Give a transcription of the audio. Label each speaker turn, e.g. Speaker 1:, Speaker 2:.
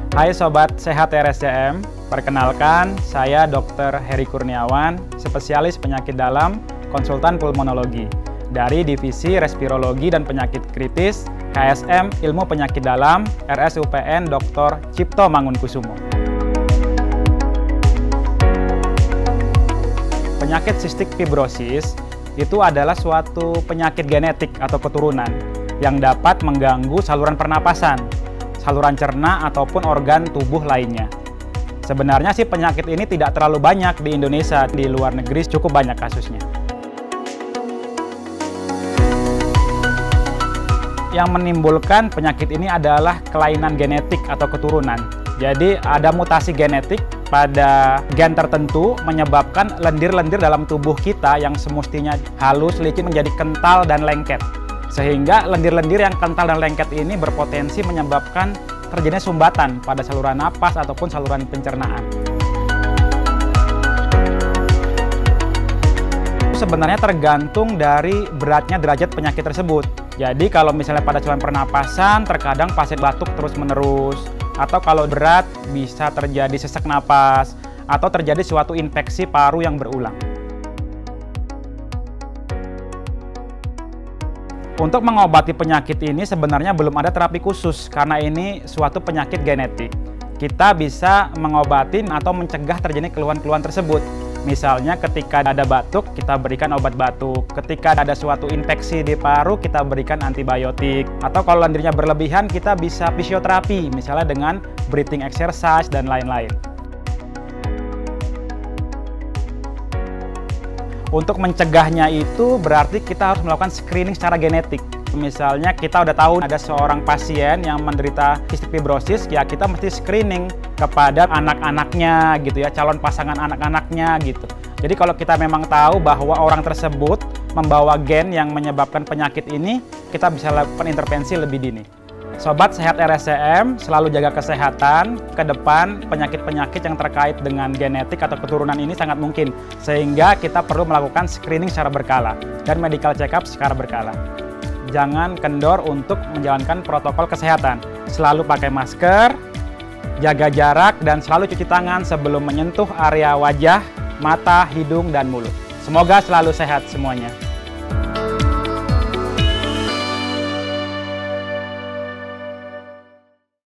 Speaker 1: Hai Sobat Sehat RSCM, perkenalkan saya Dr. Heri Kurniawan, spesialis penyakit dalam, konsultan pulmonologi dari Divisi Respirologi dan Penyakit Kritis KSM Ilmu Penyakit Dalam RSUPN Dr. Cipto Mangunkusumo. Penyakit sistik fibrosis itu adalah suatu penyakit genetik atau keturunan yang dapat mengganggu saluran pernapasan, saluran cerna, ataupun organ tubuh lainnya. Sebenarnya sih penyakit ini tidak terlalu banyak di Indonesia, di luar negeri cukup banyak kasusnya. Yang menimbulkan penyakit ini adalah kelainan genetik atau keturunan. Jadi ada mutasi genetik pada gen tertentu menyebabkan lendir-lendir dalam tubuh kita yang semestinya halus, licin menjadi kental dan lengket. Sehingga lendir-lendir yang kental dan lengket ini berpotensi menyebabkan terjadinya sumbatan pada saluran napas ataupun saluran pencernaan. Sebenarnya tergantung dari beratnya derajat penyakit tersebut. Jadi kalau misalnya pada saluran pernapasan, terkadang pasien batuk terus-menerus, atau kalau berat bisa terjadi sesak napas, atau terjadi suatu infeksi paru yang berulang. Untuk mengobati penyakit ini sebenarnya belum ada terapi khusus karena ini suatu penyakit genetik. Kita bisa mengobati atau mencegah terjadi keluhan-keluhan tersebut. Misalnya ketika ada batuk, kita berikan obat batuk. Ketika ada suatu infeksi di paru, kita berikan antibiotik. Atau kalau lendirnya berlebihan, kita bisa fisioterapi, misalnya dengan breathing exercise dan lain-lain. Untuk mencegahnya itu berarti kita harus melakukan screening secara genetik. Misalnya kita udah tahu ada seorang pasien yang menderita sistik fibrosis, ya kita mesti screening kepada anak-anaknya gitu ya, calon pasangan anak-anaknya gitu. Jadi kalau kita memang tahu bahwa orang tersebut membawa gen yang menyebabkan penyakit ini, kita bisa lakukan intervensi lebih dini. Sobat Sehat RSCM, selalu jaga kesehatan. Ke depan, penyakit-penyakit yang terkait dengan genetik atau keturunan ini sangat mungkin. Sehingga kita perlu melakukan screening secara berkala dan medical check-up secara berkala. Jangan kendor untuk menjalankan protokol kesehatan. Selalu pakai masker, jaga jarak, dan selalu cuci tangan sebelum menyentuh area wajah, mata, hidung, dan mulut. Semoga selalu sehat semuanya.